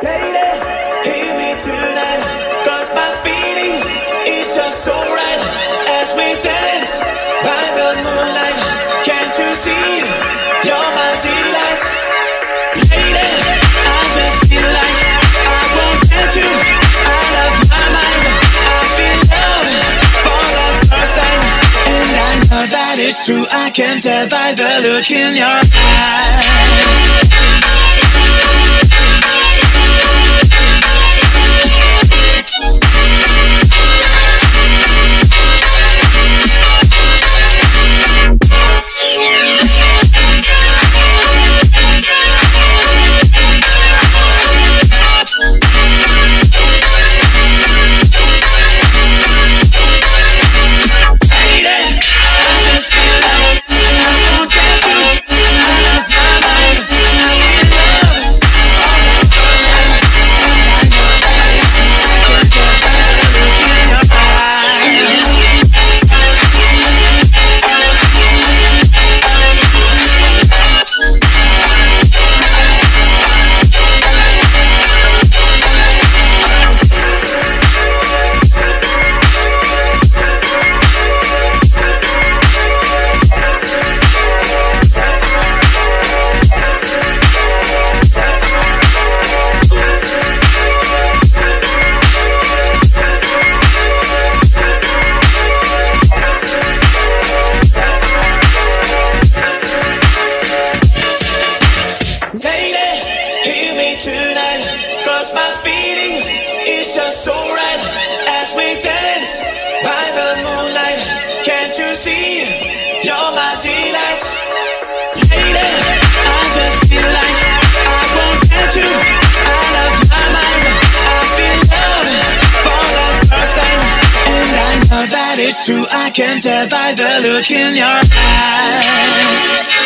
Lady, hear me tonight, 'cause my feeling is just so right. As we dance by the moonlight, can't you see? You're my delight. Lady, I just feel like I won't get you out of my mind. I feel love for the first time, and I know that it's true. I can tell by the look in your eyes. It's true, I can tell by the look in your eyes.